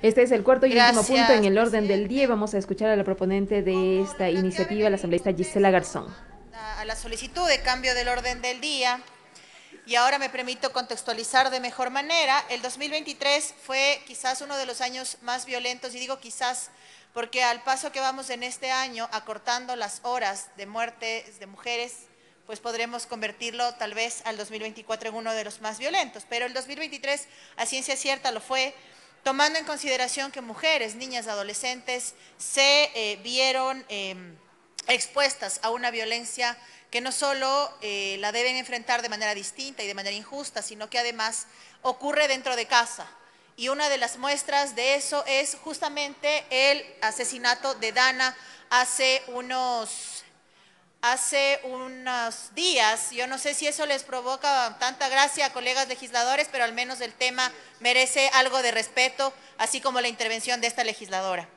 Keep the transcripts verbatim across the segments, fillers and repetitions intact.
Este es el cuarto y último Gracias, punto en el orden del día y presidente. vamos a escuchar a la proponente de Como esta lo planteaba en iniciativa, el la asambleísta mismo Gisela texto, Garzón. a, a la solicitud de cambio del orden del día, y ahora me permito contextualizar de mejor manera. El dos mil veintitrés fue quizás uno de los años más violentos, y digo quizás porque al paso que vamos en este año, acortando las horas de muertes de mujeres, pues podremos convertirlo tal vez al dos mil veinticuatro en uno de los más violentos. Pero el dos mil veintitrés, a ciencia cierta, lo fue, tomando en consideración que mujeres, niñas, adolescentes se eh, vieron eh, expuestas a una violencia que no solo eh, la deben enfrentar de manera distinta y de manera injusta, sino que además ocurre dentro de casa. Y una de las muestras de eso es justamente el asesinato de Dana hace unos, hace unos días. Yo no sé si eso les provoca tanta gracia a colegas legisladores, pero al menos el tema merece algo de respeto, así como la intervención de esta legisladora.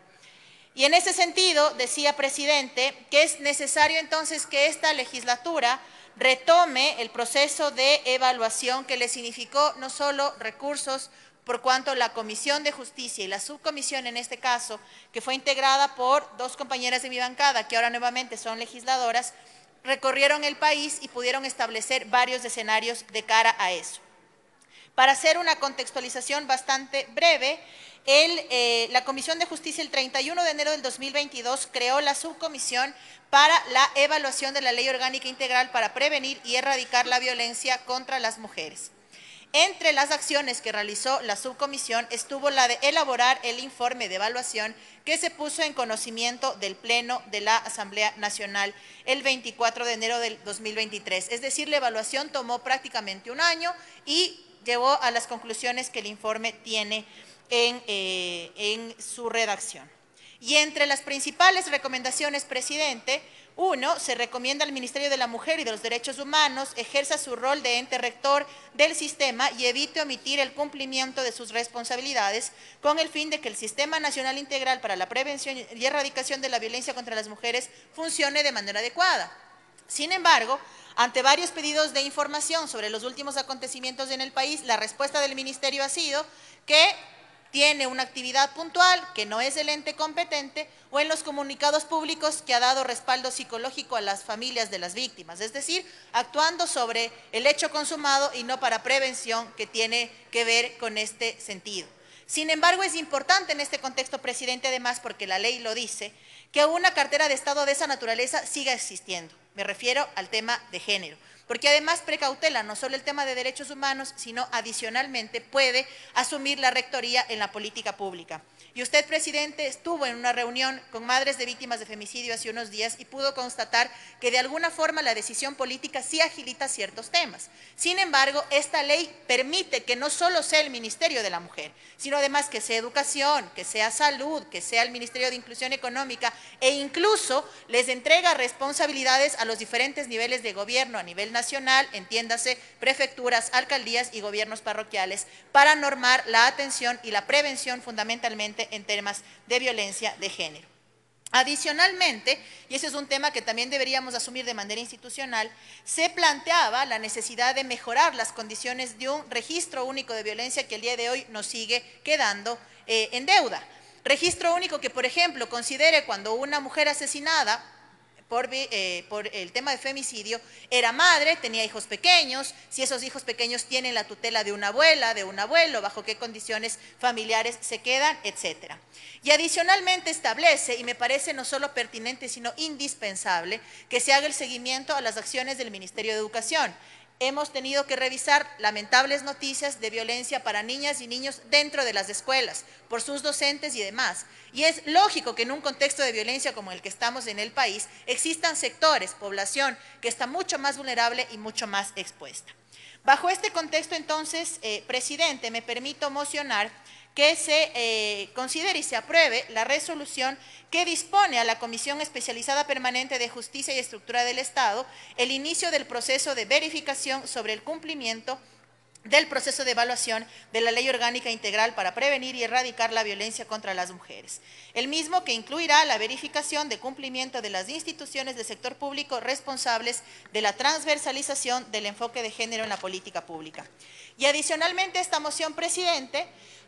Y en ese sentido, decía, presidente, que es necesario entonces que esta legislatura retome el proceso de evaluación que le significó no solo recursos, por cuanto la Comisión de Justicia y la subcomisión en este caso, que fue integrada por dos compañeras de mi bancada, que ahora nuevamente son legisladoras, recorrieron el país y pudieron establecer varios escenarios de cara a eso. Para hacer una contextualización bastante breve, el, eh, la Comisión de Justicia el treinta y uno de enero del dos mil veintidós creó la subcomisión para la evaluación de la Ley Orgánica Integral para prevenir y erradicar la violencia contra las mujeres. Entre las acciones que realizó la subcomisión estuvo la de elaborar el informe de evaluación que se puso en conocimiento del Pleno de la Asamblea Nacional el veinticuatro de enero del dos mil veintitrés. Es decir, la evaluación tomó prácticamente un año y llevó a las conclusiones que el informe tiene en, eh, en su redacción. Y entre las principales recomendaciones, presidente, uno, se recomienda al Ministerio de la Mujer y de los Derechos Humanos ejerza su rol de ente rector del sistema y evite omitir el cumplimiento de sus responsabilidades con el fin de que el Sistema Nacional Integral para la Prevención y Erradicación de la Violencia contra las Mujeres funcione de manera adecuada. Sin embargo, ante varios pedidos de información sobre los últimos acontecimientos en el país, la respuesta del Ministerio ha sido que tiene una actividad puntual, que no es el ente competente, o en los comunicados públicos que ha dado respaldo psicológico a las familias de las víctimas, es decir, actuando sobre el hecho consumado y no para prevención, que tiene que ver con este sentido. Sin embargo, es importante en este contexto, presidente, además, porque la ley lo dice, que una cartera de Estado de esa naturaleza siga existiendo. Me refiero al tema de género, porque además precautela no solo el tema de derechos humanos, sino adicionalmente puede asumir la rectoría en la política pública. Y usted, presidente, estuvo en una reunión con madres de víctimas de femicidio hace unos días y pudo constatar que de alguna forma la decisión política sí agilita ciertos temas. Sin embargo, esta ley permite que no solo sea el Ministerio de la Mujer, sino además que sea educación, que sea salud, que sea el Ministerio de Inclusión Económica, e incluso les entrega responsabilidades a los diferentes niveles de gobierno a nivel nacional, entiéndase, prefecturas, alcaldías y gobiernos parroquiales, para normar la atención y la prevención fundamentalmente en temas de violencia de género. Adicionalmente, y ese es un tema que también deberíamos asumir de manera institucional, se planteaba la necesidad de mejorar las condiciones de un registro único de violencia que el día de hoy nos sigue quedando eh, en deuda. Registro único que, por ejemplo, considere cuando una mujer asesinada Por, eh, por el tema de femicidio, era madre, tenía hijos pequeños, si esos hijos pequeños tienen la tutela de una abuela, de un abuelo, bajo qué condiciones familiares se quedan, etcétera. Y adicionalmente establece, y me parece no solo pertinente, sino indispensable, que se haga el seguimiento a las acciones del Ministerio de Educación. Hemos tenido que revisar lamentables noticias de violencia para niñas y niños dentro de las escuelas, por sus docentes y demás. Y es lógico que en un contexto de violencia como el que estamos en el país, existan sectores, población, que está mucho más vulnerable y mucho más expuesta. Bajo este contexto, entonces, eh, presidente, me permito mocionar que se eh, considere y se apruebe la resolución que dispone a la Comisión Especializada Permanente de Justicia y Estructura del Estado el inicio del proceso de verificación sobre el cumplimiento del proceso de evaluación de la Ley Orgánica Integral para prevenir y erradicar la violencia contra las mujeres. El mismo que incluirá la verificación de cumplimiento de las instituciones del sector público responsables de la transversalización del enfoque de género en la política pública. Y adicionalmente, esta moción, presidente,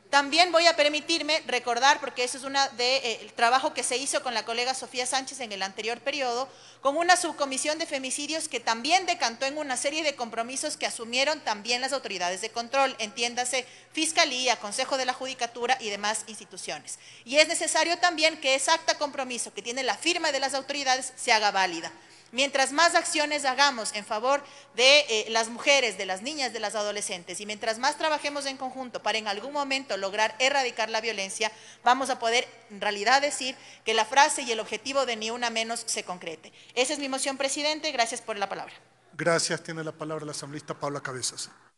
También voy a permitirme recordar, porque eso es una de, eh, el trabajo que se hizo con la colega Sofía Sánchez en el anterior periodo, con una subcomisión de femicidios que también decantó en una serie de compromisos que asumieron también las autoridades de control, entiéndase Fiscalía, Consejo de la Judicatura y demás instituciones. Y es necesario también que ese acta compromiso que tiene la firma de las autoridades se haga válida. Mientras más acciones hagamos en favor de eh, las mujeres, de las niñas, de las adolescentes, y mientras más trabajemos en conjunto para en algún momento lograr erradicar la violencia, vamos a poder en realidad decir que la frase y el objetivo de ni una menos se concrete. Esa es mi moción, presidente. Gracias por la palabra. Gracias. Tiene la palabra la asambleísta Paula Cabezas.